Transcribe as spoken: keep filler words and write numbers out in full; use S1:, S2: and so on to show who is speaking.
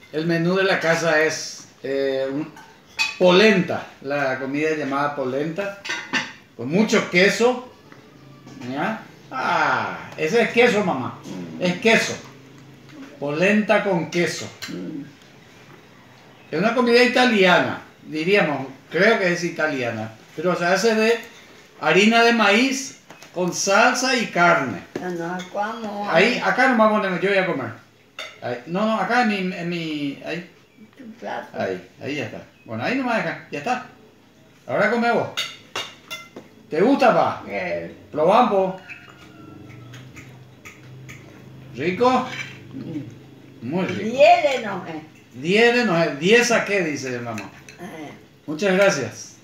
S1: el menú de la casa es eh, un- polenta, la comida llamada polenta, con mucho queso. ¿Ya? Ah, ese es queso, mamá. Es queso. Polenta con queso.
S2: Mm.
S1: Es una comida italiana, diríamos, creo que es italiana, pero se hace de harina de maíz con salsa y carne.
S2: No, no, ¿cómo?
S1: Ahí, acá nomás ponemos, yo voy a comer. Ahí, no, no, acá en mi, en mi, ahí,
S2: Tu plato.
S1: ahí, ahí ya está. Bueno, ahí nomás acá, ya está. Ahora come vos. ¿Te gusta, pa?
S2: Eh,
S1: Probamos. ¿Rico?
S2: mm.
S1: Muy rico.
S2: Viene, no, eh.
S1: diez de no, diez a qué, dice mamá.
S2: Eh.
S1: Muchas gracias.